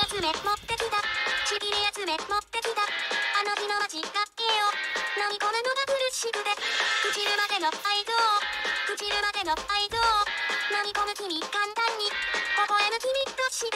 集め持ってきた。ちぎり集め持ってきた。あの日の間違いを飲み込むのが苦しくて、朽ちるまでの愛情、朽ちるまでの愛情、飲み込む君簡単に微笑む君と幸